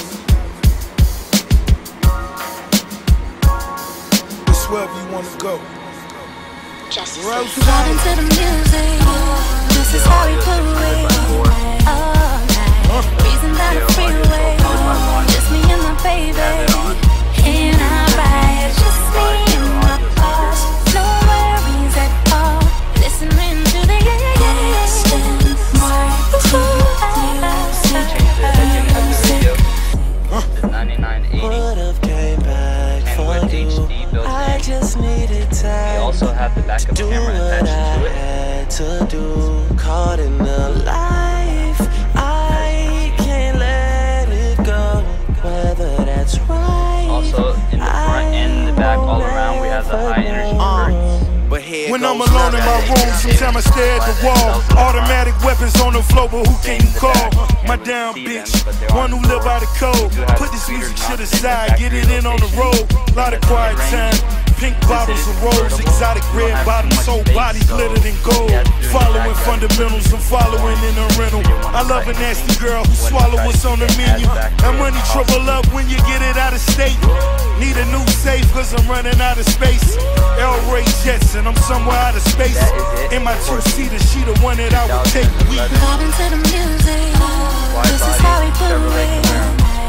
It's wherever you wanna go. Vibing to the music. This is how we do it. All night. Reason by the freeway. Just me and my baby. And I ride. Just me and my boss. No worries at all. Listening to the Would've came back for you. I just needed time. We also have the backup camera attached to it. Had to do, caught in the life. I can't let it go. Whether that's right. Also in the front and the back, all around, we have the high energy curtains. When I'm alone in my room, sometimes I stare at the wall. Automatic weapons on the floor, but who can you call? My damn bitch, one who live by the code. Put this music shit aside, get it in on the road. Lot of quiet time, pink bottles of rose, exotic red bottoms, whole body glittered in gold. Following fundamentals, I'm following in a rental. I love a nasty girl who swallow what's on the menu. That money trouble up when you get it out of state. Need a new safe cause I'm running out of space. El Ray Jetson, I'm somewhere out of space. In my two-seater, she the one that I would take. Vibing to the music. This is how we do it.